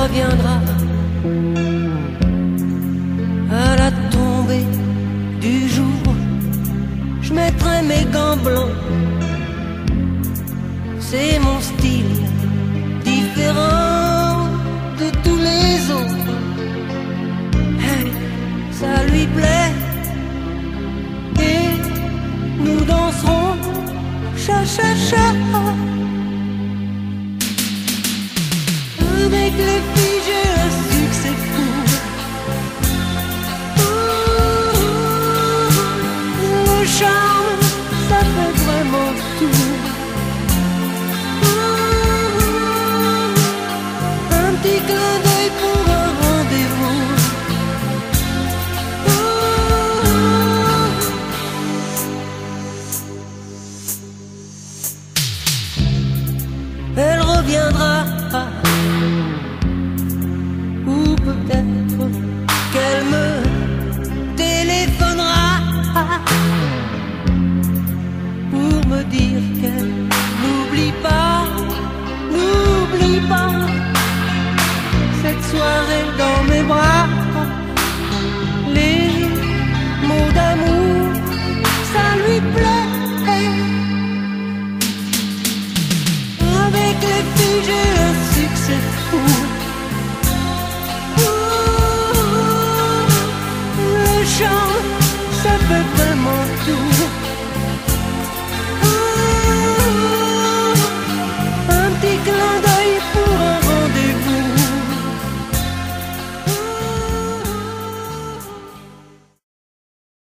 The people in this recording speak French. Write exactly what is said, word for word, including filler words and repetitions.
reviendra à la tombée du jour. Je mettrai mes gants blancs, c'est mon style différent de tous les autres. Hey, ça lui plaît et nous danserons cha cha cha. Avec les filles j'ai un succès fou. Le charme, ça fait vraiment tout. Un petit clin d'œil pour un rendez-vous. Elle reviendra, ou peut-être qu'elle me téléphonera pour me dire qu'elle n'oublie pas, n'oublie pas cette soirée dans mes bras. Les mots d'amour, ça lui plaît. Avec les filles j'ai un succès fou. Le chant